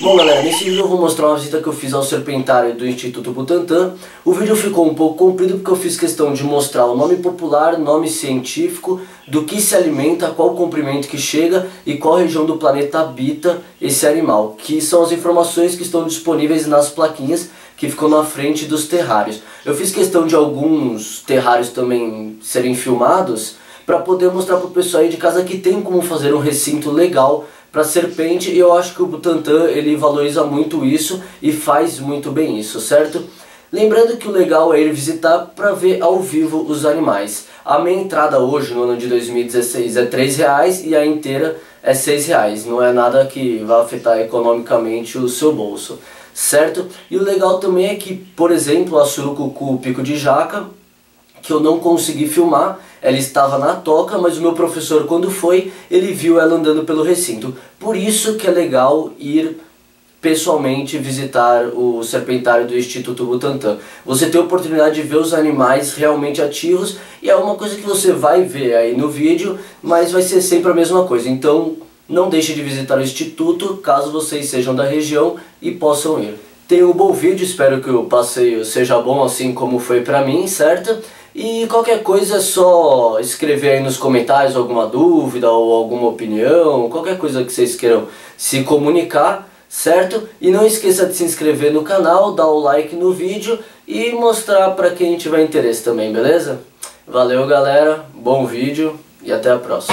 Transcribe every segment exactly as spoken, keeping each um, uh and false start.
Bom galera, nesse vídeo eu vou mostrar uma visita que eu fiz ao serpentário do Instituto Butantan. O vídeo ficou um pouco comprido porque eu fiz questão de mostrar o nome popular, nome científico, do que se alimenta, qual o comprimento que chega e qual região do planeta habita esse animal, que são as informações que estão disponíveis nas plaquinhas que ficam na frente dos terrários. Eu fiz questão de alguns terrários também serem filmados para poder mostrar para o pessoal aí de casa que tem como fazer um recinto legal para serpente, e eu acho que o Butantan ele valoriza muito isso e faz muito bem isso, certo? Lembrando que o legal é ir visitar para ver ao vivo os animais. A minha entrada hoje, no ano de dois mil e dezesseis, é três reais e a inteira é seis reais. Não é nada que vai afetar economicamente o seu bolso, certo? E o legal também é que, por exemplo, a surucucu pico de jaca, que eu não consegui filmar, ela estava na toca, mas o meu professor, quando foi, ele viu ela andando pelo recinto. Por isso que é legal ir pessoalmente visitar o serpentário do Instituto Butantan. Você tem a oportunidade de ver os animais realmente ativos, e é uma coisa que você vai ver aí no vídeo, mas vai ser sempre a mesma coisa. Então não deixe de visitar o Instituto, caso vocês sejam da região e possam ir. Tenha um bom vídeo, espero que o passeio seja bom assim como foi pra mim, certo? E qualquer coisa é só escrever aí nos comentários alguma dúvida ou alguma opinião, qualquer coisa que vocês queiram se comunicar, certo? E não esqueça de se inscrever no canal, dar o like no vídeo e mostrar pra quem tiver interesse também, beleza? Valeu galera, bom vídeo e até a próxima.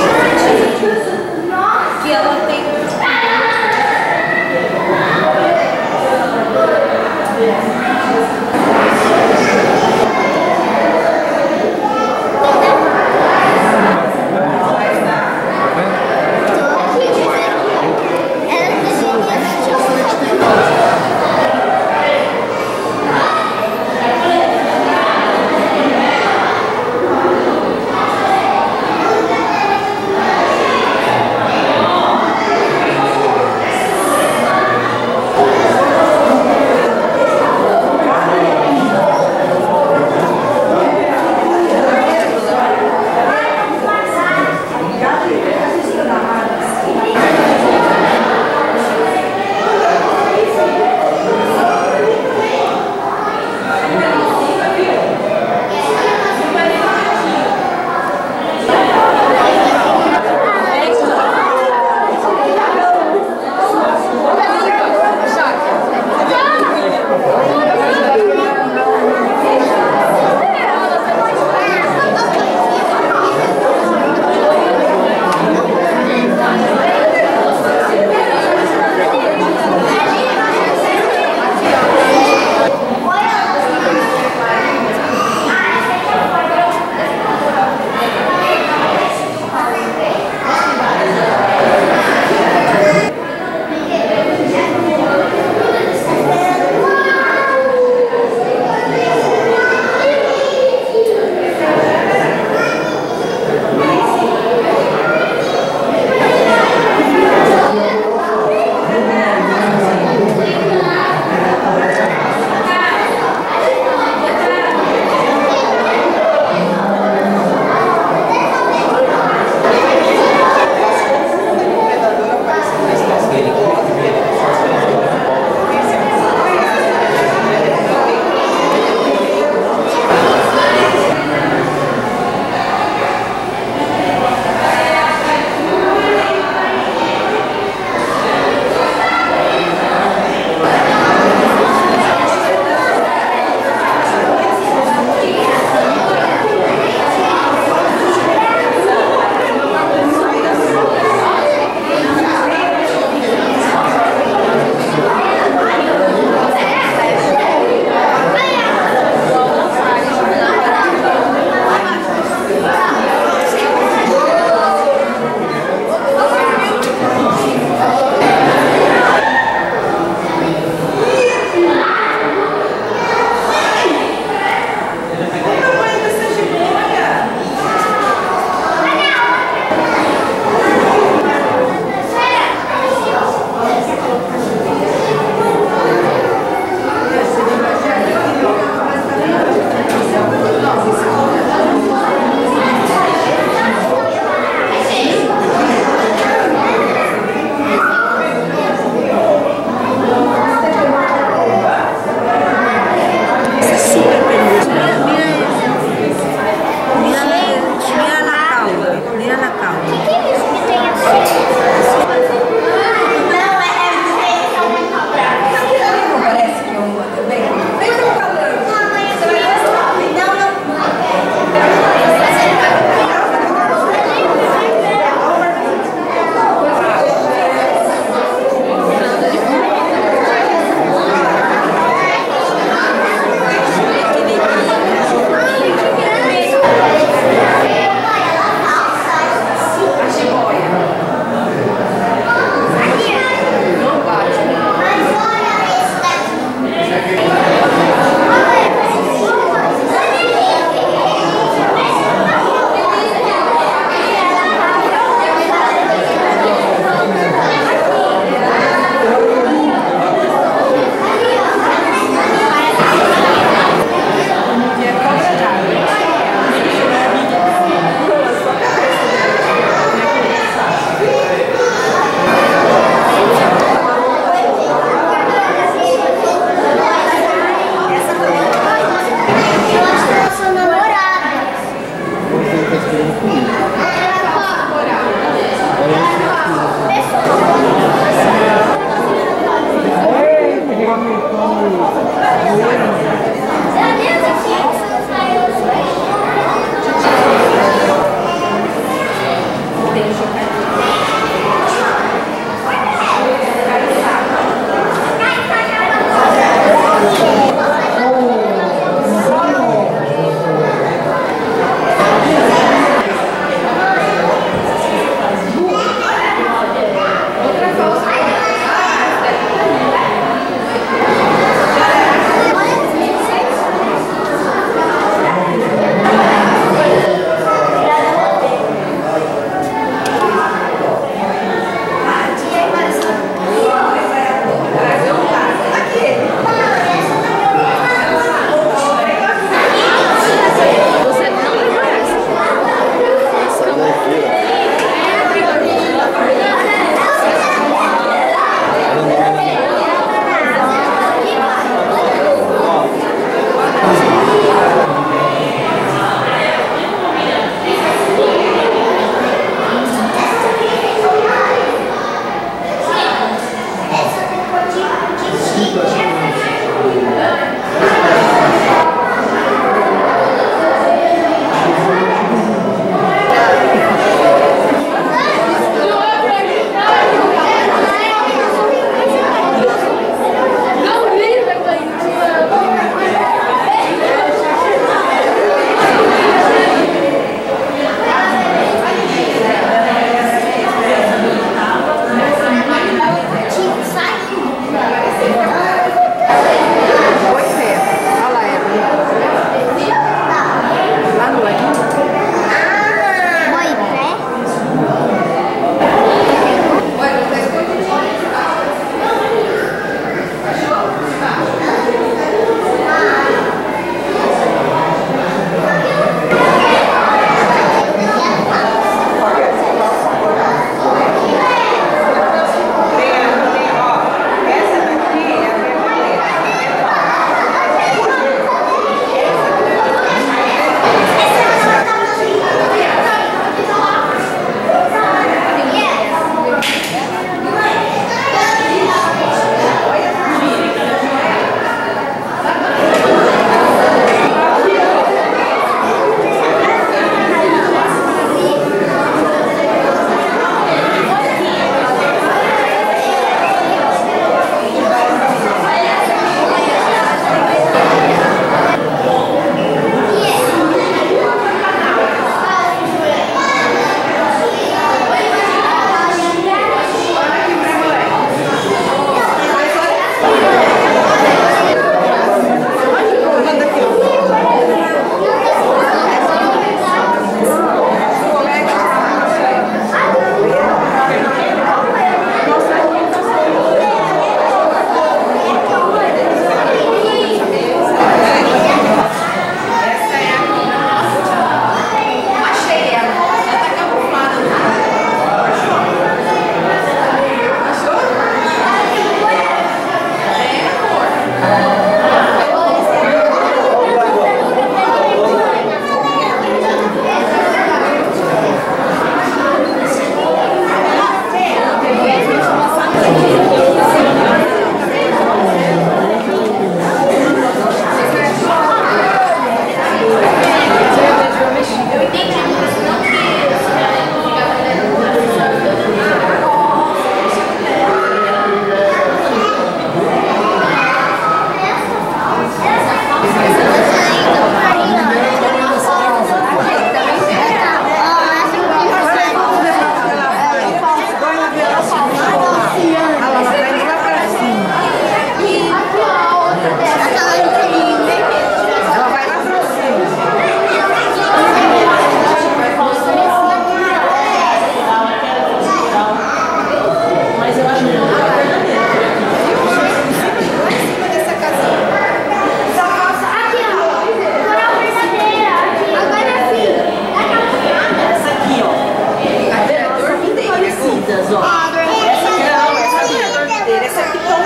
Que ela tem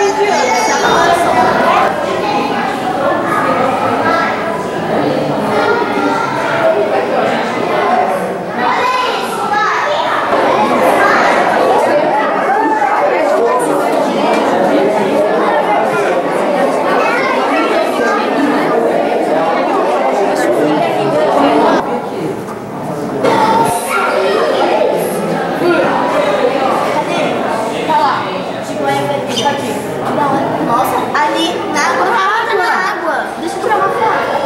Nossa, ali na água, na água, na água. Deixa eu tirar uma foto.